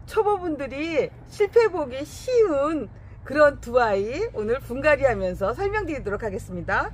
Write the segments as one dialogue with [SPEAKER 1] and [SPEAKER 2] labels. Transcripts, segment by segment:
[SPEAKER 1] 초보분들이 실패보기 쉬운 그런 두 아이 오늘 분갈이 하면서 설명드리도록 하겠습니다.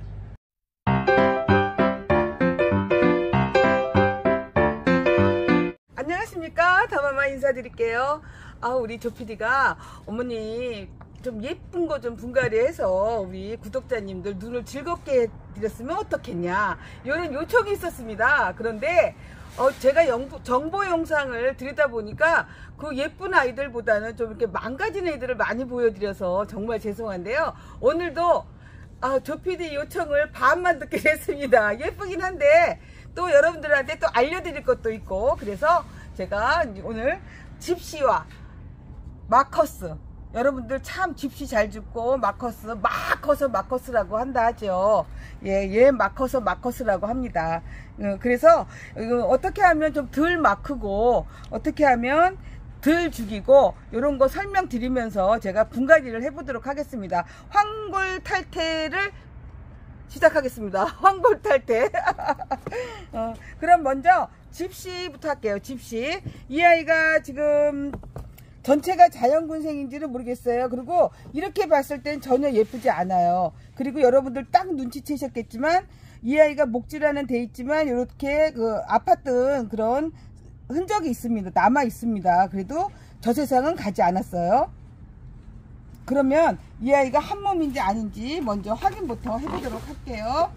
[SPEAKER 1] 안녕하십니까, 더마마 인사드릴게요. 우리 조PD가 어머니 좀 예쁜 거 좀 분갈이 해서 우리 구독자님들 눈을 즐겁게 해드렸으면 어떻겠냐, 이런 요청이 있었습니다. 그런데 제가 정보 영상을 드리다 보니까 그 예쁜 아이들보다는 좀 이렇게 망가진 애들을 많이 보여드려서 정말 죄송한데요. 오늘도 조PD 요청을 반만 듣게 됐습니다. 예쁘긴 한데 또 여러분들한테 또 알려드릴 것도 있고, 그래서 제가 오늘 집시와 마커스, 여러분들 참 집시 잘 죽고 마커스 막 커서 마커스라고 한다 하죠. 얘 막 커서 마커스라고 합니다. 그래서 어떻게 하면 좀 덜 막 크고 어떻게 하면 덜 죽이고 이런 거 설명드리면서 제가 분갈이를 해보도록 하겠습니다. 황골 탈퇴를 시작하겠습니다. 황골 탈퇴. 그럼 먼저 집시부터 할게요. 집시. 이 아이가 지금 전체가 자연군생인지는 모르겠어요. 그리고 이렇게 봤을 땐 전혀 예쁘지 않아요. 그리고 여러분들 딱 눈치채셨겠지만 이 아이가 목질하는 돼 있지만 이렇게 아팠던 그런 흔적이 있습니다. 남아 있습니다. 그래도 저 세상은 가지 않았어요. 그러면 이 아이가 한 몸인지 아닌지 먼저 확인부터 해보도록 할게요.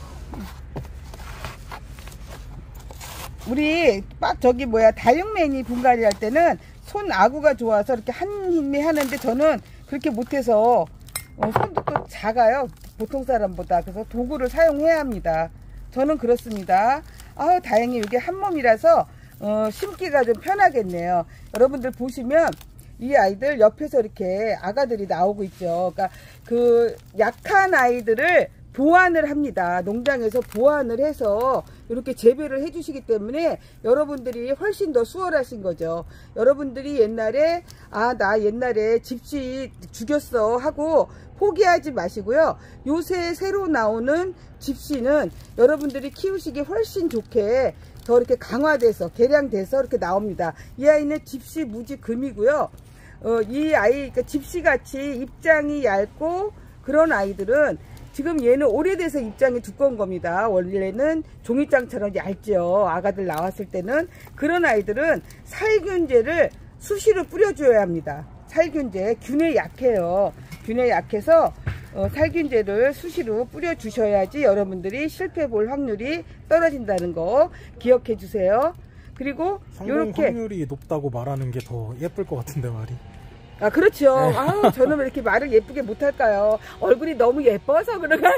[SPEAKER 1] 우리 다육맨이 분갈이 할 때는 손 아구가 좋아서 이렇게 한 힘에 하는데 저는 그렇게 못해서 손도 또 작아요, 보통 사람보다. 그래서 도구를 사용해야 합니다. 저는 그렇습니다. 다행히 이게 한 몸이라서 심기가 좀 편하겠네요. 여러분들 보시면 이 아이들 옆에서 이렇게 아가들이 나오고 있죠. 그러니까 그 약한 아이들을 보완을 합니다. 농장에서 보완을 해서 이렇게 재배를 해 주시기 때문에 여러분들이 훨씬 더 수월하신 거죠. 여러분들이 옛날에 나 옛날에 집시 죽였어 하고 포기하지 마시고요. 요새 새로 나오는 집시는 여러분들이 키우시기 훨씬 좋게 더 이렇게 강화돼서 개량돼서 이렇게 나옵니다. 이 아이는 집시 무지 금이고요. 이 아이, 그러니까 집시같이 입장이 얇고 그런 아이들은 지금 얘는 오래돼서 입장이 두꺼운 겁니다. 원래는 종이장처럼 얇죠. 아가들 나왔을 때는. 그런 아이들은 살균제를 수시로 뿌려줘야 합니다. 살균제, 균에 약해요. 균에 약해서 살균제를 수시로 뿌려주셔야지 여러분들이 실패 볼 확률이 떨어진다는 거 기억해 주세요. 그리고
[SPEAKER 2] 성공 확률이 높다고 말하는 게 더 예쁠 것 같은데 말이.
[SPEAKER 1] 그렇죠. 저는 왜 이렇게 말을 예쁘게 못할까요? 얼굴이 너무 예뻐서 그런가요?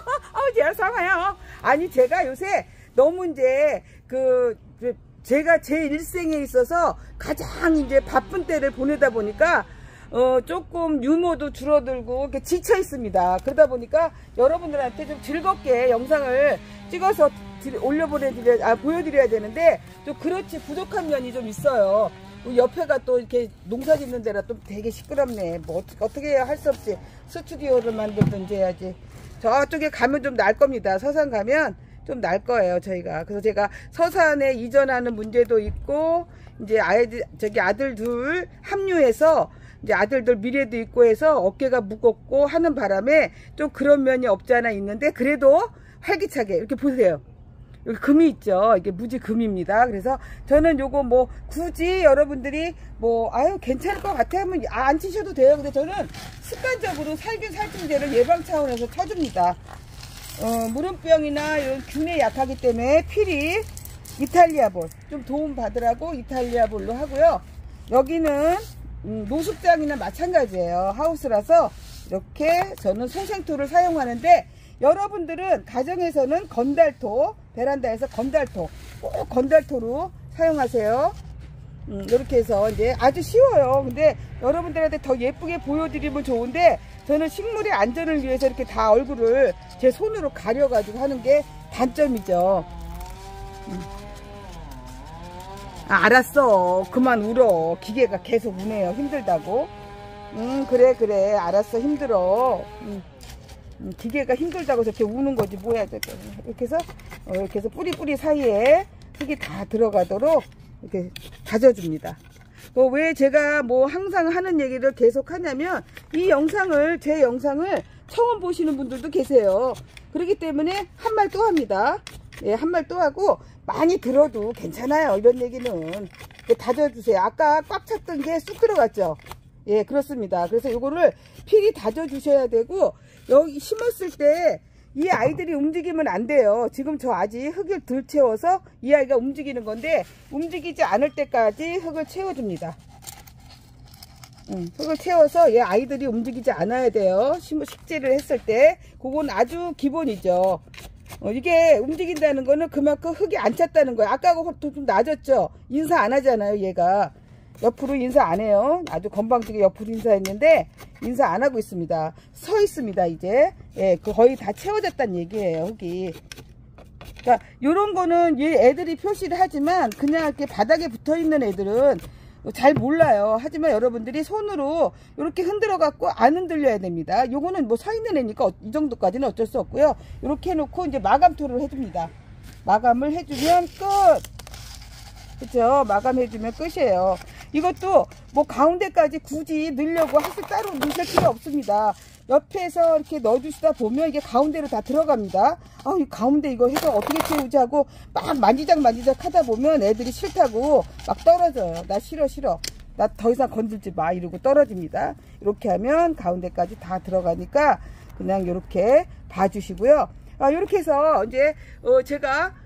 [SPEAKER 1] 죄송해요. 아니, 제가 요새 너무 이제 제가 제 일생에 있어서 가장 이제 바쁜 때를 보내다 보니까 조금 유머도 줄어들고 이렇게 지쳐 있습니다. 그러다 보니까 여러분들한테 좀 즐겁게 영상을 찍어서 보여드려야 되는데 좀 그렇지 부족한 면이 좀 있어요. 옆에가 또 이렇게 농사 짓는 데라 또 되게 시끄럽네. 뭐 어떻게 해야 할 수 없이 스튜디오를 만들든지 해야지. 저쪽에 가면 좀 날 겁니다. 서산 가면 좀 날 거예요, 저희가. 그래서 제가 서산에 이전하는 문제도 있고, 이제 아들 둘 합류해서 이제 아들들 미래도 있고 해서 어깨가 무겁고 하는 바람에 좀 그런 면이 없지 않아 있는데, 그래도 활기차게 이렇게 보세요. 여기 금이 있죠. 이게 무지 금입니다. 그래서 저는 요거 굳이 여러분들이 괜찮을 것 같아 하면 안 치셔도 돼요. 근데 저는 습관적으로 살균제를 예방 차원에서 쳐줍니다. 무름병이나 이런 균에 약하기 때문에 필히 이탈리아볼 좀 도움 받으라고 이탈리아볼로 하고요. 여기는 노숙장이나 마찬가지예요. 하우스라서 이렇게 저는 손생토를 사용하는데, 여러분들은 가정에서는 건달토, 베란다에서 건달토, 꼭 건달토로 사용하세요. 이렇게 해서 이제 아주 쉬워요. 근데 여러분들한테 더 예쁘게 보여드리면 좋은데, 저는 식물의 안전을 위해서 이렇게 다 얼굴을 제 손으로 가려가지고 하는 게 단점이죠. 알았어. 그만 울어. 기계가 계속 우네요. 힘들다고. 그래. 알았어. 힘들어. 기계가 힘들다고 저렇게 우는 거지 뭐야. 이렇게 해서 뿌리 사이에 흙이 다 들어가도록 이렇게 다져줍니다. 왜 제가 뭐 항상 하는 얘기를 계속 하냐면 제 영상을 처음 보시는 분들도 계세요. 그렇기 때문에 한 말 또 합니다. 예, 한 말 또 하고 많이 들어도 괜찮아요. 이런 얘기는 다져주세요. 아까 꽉 찼던 게 쑥 들어갔죠. 예, 그렇습니다. 그래서 이거를 필히 다져주셔야 되고, 여기 심었을 때 이 아이들이 움직이면 안 돼요. 지금 저 아직 흙을 덜 채워서 이 아이가 움직이는 건데, 움직이지 않을 때까지 흙을 채워줍니다. 흙을 채워서 얘 아이들이 움직이지 않아야 돼요. 식재를 했을 때. 그건 아주 기본이죠. 이게 움직인다는 거는 그만큼 흙이 안 찼다는 거예요. 아까하고 좀 낮았죠. 인사 안 하잖아요. 얘가 옆으로 인사 안 해요. 아주 건방지게 옆으로 인사했는데 인사 안 하고 있습니다. 서 있습니다. 이제 예, 거의 다 채워졌다는 얘기예요. 흙이. 그러니까 요런 거는 얘 애들이 표시를 하지만 그냥 이렇게 바닥에 붙어 있는 애들은 잘 몰라요. 하지만 여러분들이 손으로 이렇게 흔들어 갖고 안 흔들려야 됩니다. 요거는 뭐 서 있는 애니까 이 정도까지는 어쩔 수 없고요. 이렇게 해놓고 이제 마감토를 해줍니다. 마감을 해주면 끝. 그쵸? 마감해주면 끝이에요. 이것도 뭐 가운데까지 굳이 넣으려고 하실 따로 넣으실 필요 없습니다. 옆에서 이렇게 넣어주시다 보면 이게 가운데로 다 들어갑니다. 아, 이 가운데 이거 해서 어떻게 채우지 하고 막 만지작 하다 보면 애들이 싫다고 막 떨어져요. 나 싫어. 나 더 이상 건들지 마 이러고 떨어집니다. 이렇게 하면 가운데까지 다 들어가니까 그냥 이렇게 봐주시고요. 이렇게 해서 이제 제가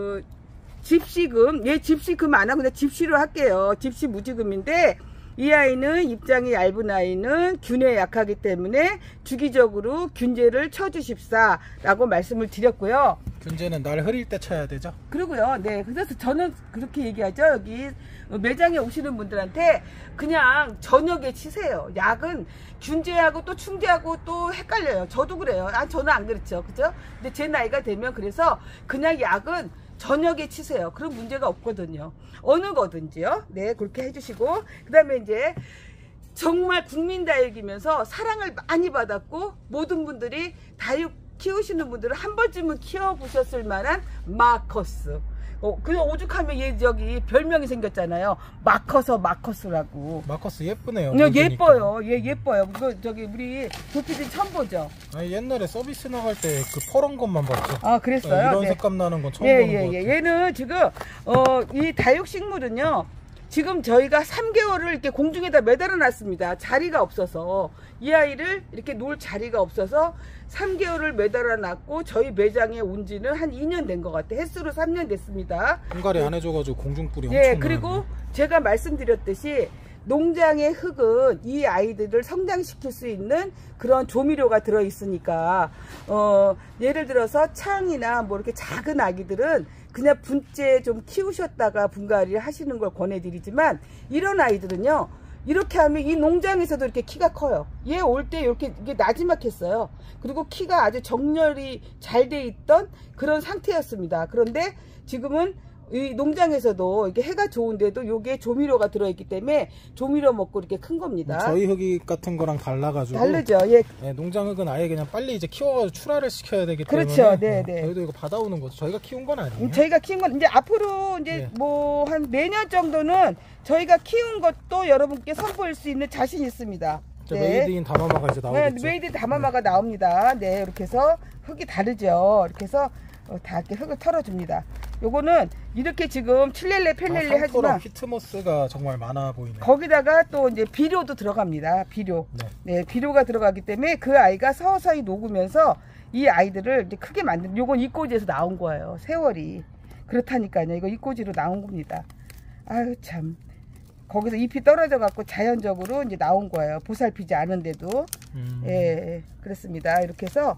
[SPEAKER 1] 집시금, 얘 집시금 안 하고 그냥 집시로 할게요. 집시 무지금인데 이 아이는 입장이 얇은 아이는 균에 약하기 때문에 주기적으로 균제를 쳐주십사 라고 말씀을 드렸고요.
[SPEAKER 2] 균제는 날 흐릴 때 쳐야 되죠?
[SPEAKER 1] 그러고요. 네, 그래서 저는 그렇게 얘기하죠. 여기 매장에 오시는 분들한테 그냥 저녁에 치세요. 약은 균제하고 또 충제하고 또 헷갈려요. 저도 그래요. 저는 안 그렇죠. 그죠? 근데 제 나이가 되면 그래서 그냥 약은 저녁에 치세요. 그런 문제가 없거든요. 어느 거든지요. 네, 그렇게 해주시고, 그 다음에 이제 정말 국민다육이면서 사랑을 많이 받았고 모든 분들이 다육 키우시는 분들은 한 번쯤은 키워보셨을 만한 마커스. 그 오죽하면 얘 저기 별명이 생겼잖아요. 마커스라고.
[SPEAKER 2] 마커스 예쁘네요.
[SPEAKER 1] 예뻐요. 얘 예뻐요. 저기 우리 조피디 처음 보죠.
[SPEAKER 2] 아니, 옛날에 서비스 나갈 때 그 퍼런 것만 봤죠.
[SPEAKER 1] 아, 그랬어요?
[SPEAKER 2] 이런
[SPEAKER 1] 네.
[SPEAKER 2] 색감 나는 건 처음 보는 것 같아요.
[SPEAKER 1] 얘는 지금 이 다육식물은요. 지금 저희가 3개월을 이렇게 공중에다 매달아 놨습니다. 자리가 없어서. 이 아이를 이렇게 놓을 자리가 없어서 3개월을 매달아 놨고 저희 매장에 온 지는 한 2년 된 것 같아요. 횟수로 3년 됐습니다.
[SPEAKER 2] 분갈이 안 해줘가지고 공중뿔이 엄청
[SPEAKER 1] 예, 그리고 제가 말씀드렸듯이 농장의 흙은 이 아이들을 성장시킬 수 있는 그런 조미료가 들어있으니까 예를 들어서 창이나 뭐 이렇게 작은 아기들은 그냥 분째 좀 키우셨다가 분갈이를 하시는 걸 권해드리지만 이런 아이들은요 이렇게 하면 이 농장에서도 이렇게 키가 커요. 얘 올 때 이렇게 이게 나지막했어요. 그리고 키가 아주 정렬이 잘 돼 있던 그런 상태였습니다. 그런데 지금은 이 농장에서도 이게 해가 좋은데도 요게 조미료가 들어있기 때문에 조미료 먹고 이렇게 큰 겁니다.
[SPEAKER 2] 저희 흙이 같은 거랑 달라가지고
[SPEAKER 1] 다르죠. 예.
[SPEAKER 2] 네, 농장 흙은 아예 그냥 빨리 이제 키워가지고 출하를 시켜야 되기 때문에
[SPEAKER 1] 그렇죠. 네.
[SPEAKER 2] 저희도 이거 받아오는 거죠. 저희가 키운 건 아니에요.
[SPEAKER 1] 저희가 키운 건 이제 앞으로 이제
[SPEAKER 2] 네.
[SPEAKER 1] 뭐 한 내년 정도는 저희가 키운 것도 여러분께 선보일 수 있는 자신 있습니다.
[SPEAKER 2] 메이드 인 다마마가 이제 나오겠죠.
[SPEAKER 1] 네, 메이드 인 다마마가 나옵니다. 네, 이렇게 해서 흙이 다르죠. 이렇게 해서 다 이렇게 흙을 털어줍니다. 요거는 이렇게 지금 칠렐레 펠렐레 하지만
[SPEAKER 2] 피트모스가 정말 많아 보이네요.
[SPEAKER 1] 거기다가 또 이제 비료도 들어갑니다. 비료. 네, 비료가 들어가기 때문에 그 아이가 서서히 녹으면서 이 아이들을 이제 크게 만드는. 요건 이꼬지에서 나온 거예요. 세월이. 그렇다니까요. 이거 이꼬지로 나온 겁니다. 아유 참. 거기서 잎이 떨어져 갖고 자연적으로 이제 나온 거예요. 보살피지 않은데도. 예, 그렇습니다. 이렇게 해서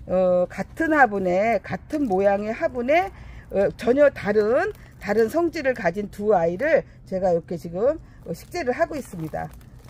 [SPEAKER 1] 같은 화분에 같은 모양의 화분에 전혀 다른 성질을 가진 두 아이를 제가 이렇게 지금 식재를 하고 있습니다.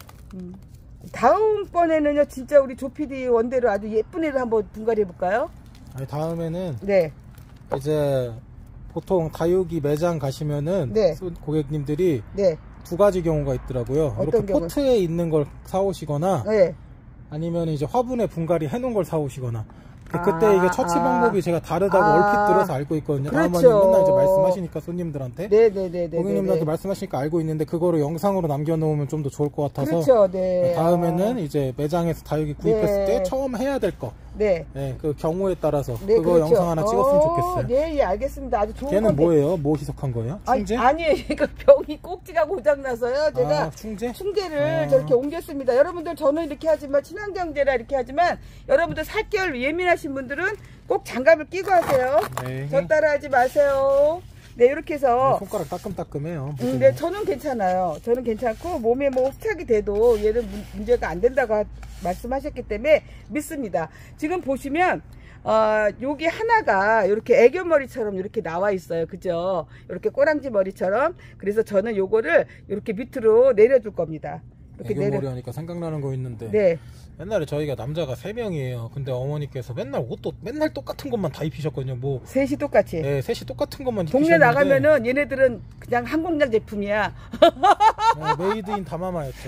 [SPEAKER 1] 다음번에는요 진짜 우리 조피디 원대로 아주 예쁜 애를 한번 분갈이 해볼까요?
[SPEAKER 2] 아니, 다음에는
[SPEAKER 1] 네.
[SPEAKER 2] 이제 보통 다육이 매장 가시면은
[SPEAKER 1] 네.
[SPEAKER 2] 고객님들이
[SPEAKER 1] 네.
[SPEAKER 2] 두 가지 경우가 있더라고요. 이렇게
[SPEAKER 1] 경우?
[SPEAKER 2] 포트에 있는 걸 사오시거나
[SPEAKER 1] 네.
[SPEAKER 2] 아니면 이제 화분에 분갈이 해놓은 걸 사오시거나 그때 이게 처치 방법이 제가 다르다고 얼핏 들어서 알고 있거든요.
[SPEAKER 1] 그렇죠.
[SPEAKER 2] 다음번에 맨날 이제 말씀하시니까 손님들한테.
[SPEAKER 1] 네네네네.
[SPEAKER 2] 고객님들한테 말씀하시니까 알고 있는데 그거를 영상으로 남겨놓으면 좀 더 좋을 것 같아서.
[SPEAKER 1] 그렇죠. 네.
[SPEAKER 2] 다음에는 이제 매장에서 다육이 구입했을 때 처음 해야 될 거.
[SPEAKER 1] 네.
[SPEAKER 2] 네, 그 경우에 따라서
[SPEAKER 1] 네,
[SPEAKER 2] 그거
[SPEAKER 1] 그렇죠.
[SPEAKER 2] 영상 하나 찍었으면 좋겠어요.
[SPEAKER 1] 네, 예, 알겠습니다. 아주 좋은
[SPEAKER 2] 걔는
[SPEAKER 1] 건데.
[SPEAKER 2] 뭐예요? 뭐 희석한 거예요? 충제?
[SPEAKER 1] 아니에요. 이거 병이 꼭지가 고장나서요. 제가 충제를 저렇게 옮겼습니다. 여러분들 저는 이렇게 하지만 친환경제라 이렇게 하지만 여러분들 살결 예민하신 분들은 꼭 장갑을 끼고 하세요.
[SPEAKER 2] 네.
[SPEAKER 1] 저 따라하지 마세요. 네, 이렇게 해서
[SPEAKER 2] 손가락 따끔따끔해요.
[SPEAKER 1] 네, 저는 괜찮아요. 저는 괜찮고 몸에 뭐 흡착이 돼도 얘는 문제가 안 된다고 말씀하셨기 때문에 믿습니다. 지금 보시면 여기 하나가 이렇게 애교머리처럼 이렇게 나와 있어요. 그죠? 이렇게 꼬랑지 머리처럼. 그래서 저는 요거를 이렇게 밑으로 내려줄 겁니다. 이렇게
[SPEAKER 2] 애교머리 하니까 생각나는 거 있는데.
[SPEAKER 1] 네.
[SPEAKER 2] 옛날에 저희가 남자가 3명이에요. 근데 어머니께서 맨날 옷도 맨날 똑같은 것만 다 입히셨거든요. 뭐
[SPEAKER 1] 셋이 똑같이.
[SPEAKER 2] 네, 셋이 똑같은 것만
[SPEAKER 1] 동네
[SPEAKER 2] 입히셨는데
[SPEAKER 1] 나가면은 얘네들은 그냥 한국장 제품이야.
[SPEAKER 2] 네, 메이드 인 다마마였죠.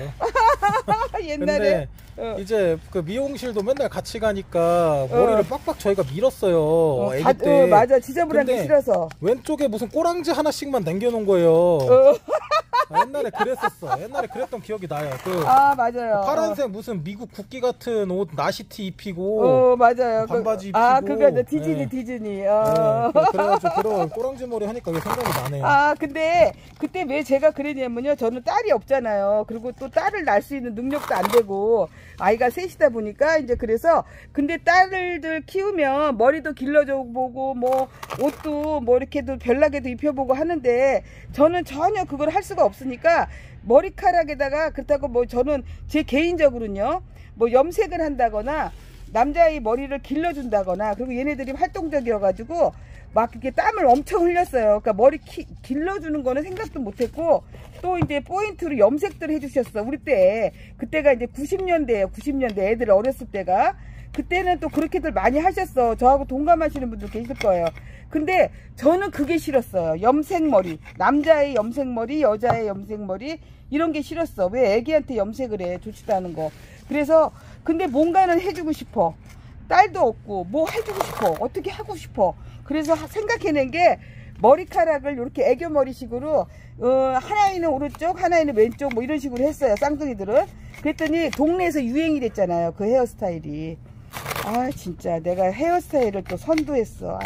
[SPEAKER 1] 옛날에.
[SPEAKER 2] 근데 이제 그 미용실도 맨날 같이 가니까 머리를 빡빡 저희가 밀었어요. 애기 때.
[SPEAKER 1] 맞아. 지저분한 게 싫어서.
[SPEAKER 2] 왼쪽에 무슨 꼬랑지 하나씩만 남겨놓은 거예요. 옛날에 그랬었어. 옛날에 그랬던 기억이 나요.
[SPEAKER 1] 맞아요.
[SPEAKER 2] 파란색 무슨 미국 국기 같은 옷 나시티 입히고.
[SPEAKER 1] 맞아요.
[SPEAKER 2] 반바지 입히고.
[SPEAKER 1] 그거 디즈니.
[SPEAKER 2] 네, 그래가지고 그런 꼬랑지 머리 하니까 그게 생각이 나네요.
[SPEAKER 1] 근데 그때 왜 제가 그랬냐면요. 저는 딸이 없잖아요. 그리고 또 딸을 낳을 수 있는 능력도 안 되고 아이가 셋이다 보니까 이제 그래서 근데 딸들 키우면 머리도 길러줘 보고 뭐 옷도 뭐 이렇게도 별나게도 입혀보고 하는데 저는 전혀 그걸 할 수가 없으니까 머리카락에다가 그렇다고 뭐 저는 제 개인적으로는요 뭐 염색을 한다거나 남자의 머리를 길러준다거나 그리고 얘네들이 활동적이어가지고 막 이렇게 땀을 엄청 흘렸어요. 그러니까 머리 길러주는 거는 생각도 못했고 또 이제 포인트로 염색들 해주셨어. 우리 때 그때가 이제 90년대예요. 90년대 애들 어렸을 때가 그때는 또 그렇게들 많이 하셨어. 저하고 동감하시는 분들 계실 거예요. 근데 저는 그게 싫었어요. 염색머리, 남자의 염색머리, 여자의 염색머리 이런 게 싫었어. 왜 애기한테 염색을 해? 좋지도 않은 거. 그래서 근데 뭔가는 해주고 싶어. 딸도 없고 뭐 해주고 싶어. 어떻게 하고 싶어. 그래서 생각해낸 게 머리카락을 이렇게 애교머리식으로 하나에는 오른쪽 하나에는 왼쪽 뭐 이런 식으로 했어요. 쌍둥이들은. 그랬더니 동네에서 유행이 됐잖아요. 그 헤어스타일이. 진짜 내가 헤어스타일을 또 선도했어.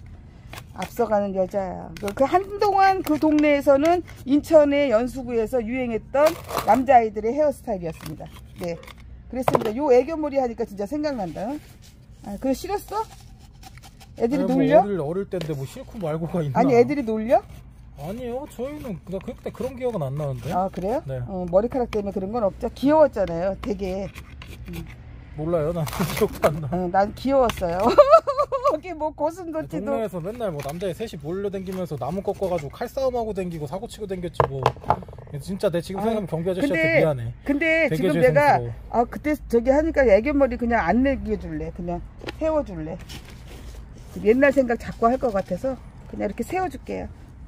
[SPEAKER 1] 앞서가는 여자야. 그 한동안 그 동네에서는 인천의 연수구에서 유행했던 남자아이들의 헤어스타일이었습니다. 네. 그랬습니다. 요 애교머리 하니까 진짜 생각난다. 그거 싫었어? 애들이 놀려?
[SPEAKER 2] 뭐 어릴 때인데 뭐 싫고 말고가 있나?
[SPEAKER 1] 아니 애들이 놀려?
[SPEAKER 2] 아니요. 저희는 그때 그런 기억은 안 나는데.
[SPEAKER 1] 그래요?
[SPEAKER 2] 네.
[SPEAKER 1] 머리카락 때문에 그런 건 없죠. 귀여웠잖아요. 되게.
[SPEAKER 2] 몰라요. 난 기억도 안 나.
[SPEAKER 1] 난 귀여웠어요. 거기 뭐 고슴도치도.
[SPEAKER 2] 동네에서 맨날 뭐 남자애 셋이 몰려댕기면서 나무 꺾어가지고 칼싸움하고 댕기고 사고치고 댕겼지 뭐. 진짜 내 지금 생각하면 경비 아저씨한테 미안해.
[SPEAKER 1] 근데 지금 내가 그때 저기 하니까 애교머리 그냥 안 내겨줄래. 그냥 세워줄래. 옛날 생각 자꾸 할 것 같아서 그냥 이렇게 세워줄게요.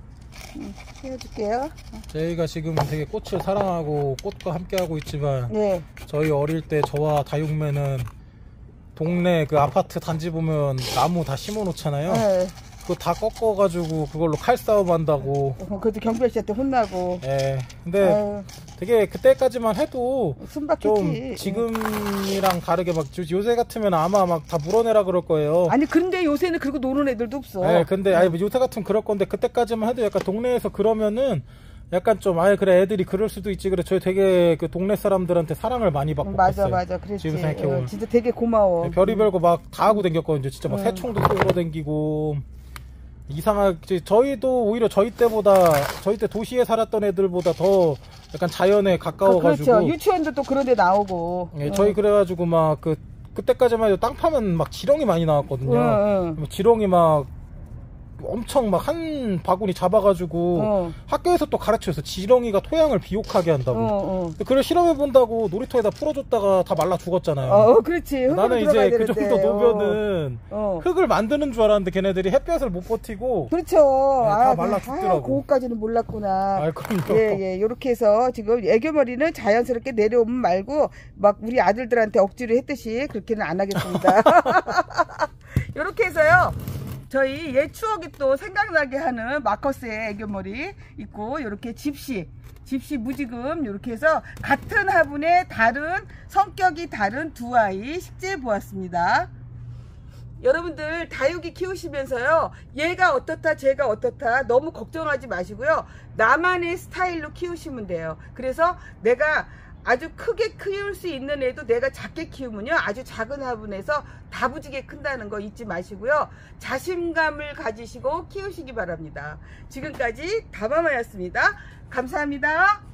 [SPEAKER 1] 세워줄게요.
[SPEAKER 2] 저희가 지금 되게 꽃을 사랑하고 꽃과 함께하고 있지만
[SPEAKER 1] 네.
[SPEAKER 2] 저희 어릴 때 저와 다육매는 동네 그 아파트 단지 보면 나무 다 심어 놓잖아요.
[SPEAKER 1] 네.
[SPEAKER 2] 그거 다 꺾어가지고 그걸로 칼싸움 한다고.
[SPEAKER 1] 그것도 경비 아저씨한테 혼나고.
[SPEAKER 2] 예. 근데 되게 그때까지만 해도
[SPEAKER 1] 순박했지.
[SPEAKER 2] 좀 지금이랑 다르게 막 요새 같으면 아마 막 다 물어내라 그럴 거예요.
[SPEAKER 1] 아니 근데 요새는 그리고 노는 애들도 없어.
[SPEAKER 2] 예. 근데 요새 같으면 그럴 건데 그때까지만 해도 약간 동네에서 그러면은 약간 좀 그래 애들이 그럴 수도 있지. 그래 저희 되게 그 동네 사람들한테 사랑을 많이 받고
[SPEAKER 1] 맞아
[SPEAKER 2] 갔어요.
[SPEAKER 1] 그랬지.
[SPEAKER 2] 지금 생각해보면
[SPEAKER 1] 진짜 되게 고마워.
[SPEAKER 2] 네, 별의별 거 막 다 하고 댕겼거든요. 진짜 막 새총도 쏘고 댕기고 이상하게 저희도 오히려 저희 때 도시에 살았던 애들보다 더 약간 자연에 가까워가지고.
[SPEAKER 1] 그렇죠. 유치원도 또 그런 데 나오고.
[SPEAKER 2] 네, 저희 그래가지고 막 그때까지만 해도 땅 파면 막 지렁이 많이 나왔거든요. 지렁이 막 엄청 막 한 바구니 잡아가지고 학교에서 또 가르쳐서 지렁이가 토양을 비옥하게 한다고. 그걸 실험해 본다고 놀이터에다 풀어줬다가 다 말라 죽었잖아요.
[SPEAKER 1] 그렇지.
[SPEAKER 2] 나는 이제 그 정도 놓으면은 흙을 만드는 줄 알았는데 걔네들이 햇볕을 못 버티고.
[SPEAKER 1] 그렇죠.
[SPEAKER 2] 네, 다 말라 죽더라고.
[SPEAKER 1] 그거까지는 몰랐구나.
[SPEAKER 2] 그럼요.
[SPEAKER 1] 예. 요렇게 해서 지금 애교머리는 자연스럽게 내려오면 말고 막 우리 아들들한테 억지로 했듯이 그렇게는 안 하겠습니다. 이렇게 해서요. 저희 옛 추억이 또 생각나게 하는 마커스의 애교머리 있고, 이렇게 집시 무지금 이렇게 해서 같은 화분에 다른 성격이 다른 두 아이 식재해 보았습니다. 여러분들 다육이 키우시면서요, 얘가 어떻다 쟤가 어떻다 너무 걱정하지 마시고요, 나만의 스타일로 키우시면 돼요. 그래서 내가 아주 크게 키울 수 있는 애도 내가 작게 키우면요, 아주 작은 화분에서 다부지게 큰다는 거 잊지 마시고요, 자신감을 가지시고 키우시기 바랍니다. 지금까지 다마마였습니다. 감사합니다.